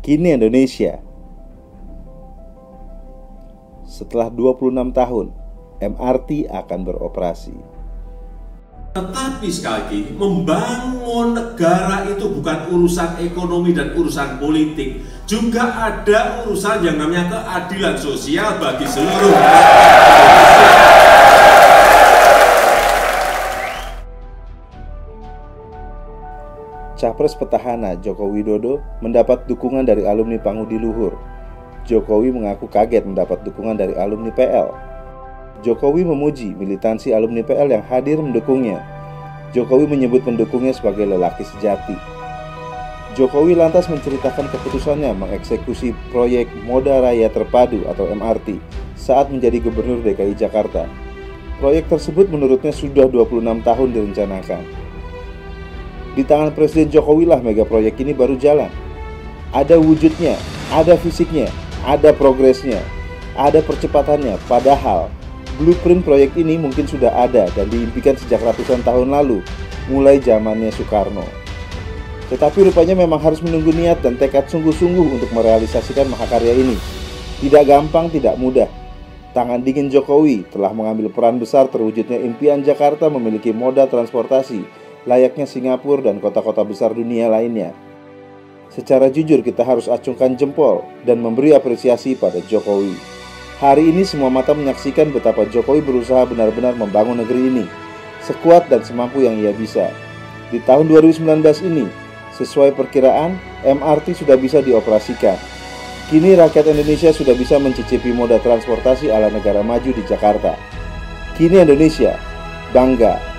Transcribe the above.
Kini Indonesia. Setelah 26 tahun, MRT akan beroperasi. Tetapi sekali lagi, membangun negara itu bukan urusan ekonomi dan urusan politik. Juga ada urusan yang namanya keadilan sosial bagi seluruh rakyat. Capres petahana Joko Widodo mendapat dukungan dari alumni Pangudi Luhur. Jokowi mengaku kaget mendapat dukungan dari alumni PL. Jokowi memuji militansi alumni PL yang hadir mendukungnya. Jokowi menyebut pendukungnya sebagai lelaki sejati. Jokowi lantas menceritakan keputusannya mengeksekusi proyek Moda Raya Terpadu atau MRT saat menjadi Gubernur DKI Jakarta. Proyek tersebut menurutnya sudah 26 tahun direncanakan. Di tangan Presiden Jokowi lah mega proyek ini baru jalan. Ada wujudnya, ada fisiknya, ada progresnya, ada percepatannya. Padahal blueprint proyek ini mungkin sudah ada dan diimpikan sejak ratusan tahun lalu, mulai zamannya Soekarno. Tetapi rupanya memang harus menunggu niat dan tekad sungguh-sungguh untuk merealisasikan mahakarya ini. Tidak gampang, tidak mudah. Tangan dingin Jokowi telah mengambil peran besar terwujudnya impian Jakarta memiliki moda transportasi layaknya Singapura dan kota-kota besar dunia lainnya. Secara jujur kita harus acungkan jempol dan memberi apresiasi pada Jokowi. Hari ini semua mata menyaksikan betapa Jokowi berusaha benar-benar membangun negeri ini, sekuat dan semampu yang ia bisa. Di tahun 2019 ini, sesuai perkiraan, MRT sudah bisa dioperasikan. Kini rakyat Indonesia sudah bisa mencicipi moda transportasi ala negara maju di Jakarta. Kini Indonesia bangga